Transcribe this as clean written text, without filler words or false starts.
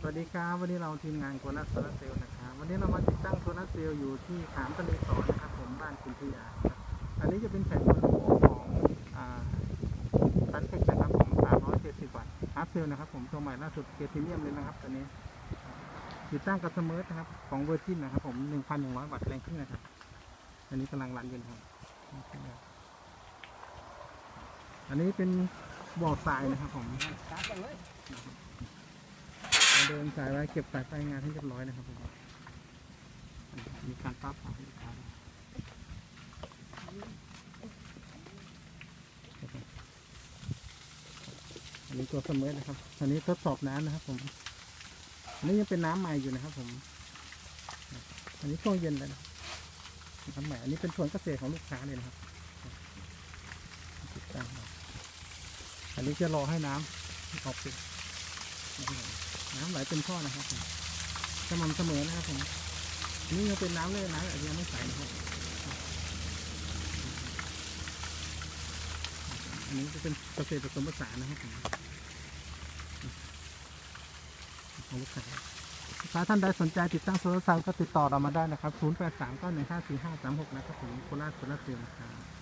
วัสดีครับวันนี้เราทีมงานโคราชโซลาร์เซลล์นะครับวันนี้เรามาติดตั้งโซลาร์เซลล์อยู่ที่ขามทะเลสอนะครับผมบ้านคุณพิยาครับอันนี้จะเป็นแผงโมโนของซันเทคนะครับผม370 วัตต์ฮาร์ดเซลล์นะครับผมตัวใหม่ล่าสุดเกรดพรีเมียมเลยนะครับตัวนี้ติดตั้งกับเสมอนะครับของเวอร์จินนะครับผม 1,100 วัตต์แรงขึ้นนะครับอันนี้กำลังรันอยู่ครับอันนี้เป็นบ่อทรายนะครับผมเดินสายไว้เก็บสายไฟงานให้เรียบร้อยนะครับผมมีการปั๊บสายให้ลูกค้าอันนี้ตัวเสมอนะครับอันนี้ทดสอบน้ำนะครับผมอันนี้ยังเป็นน้ำใหม่อยู่นะครับผมอันนี้ช่วงเย็นเลยนะน้ำใหม่อันนี้เป็นส่วนเกษตรของลูกค้าเลยนะครับติดตั้งอันนี้จะรอให้น้ำออกเป็นน้ำไหลเป็นท่อนะครับผมสม่ำเสมอนะครับผมนี่ยังเป็นน้ำเลยนะอาจจะยังไม่ใสนะครับอันนี้จะเป็นเกษตรผสมผสานนะครับผมของลูกค้าท่านใดสนใจติดตั้งโซลาร์เซลล์ก็ติดต่อเรามาได้นะครับ 0839154536 นะครับผมโคราชโซลาร์เซลล์นะครับ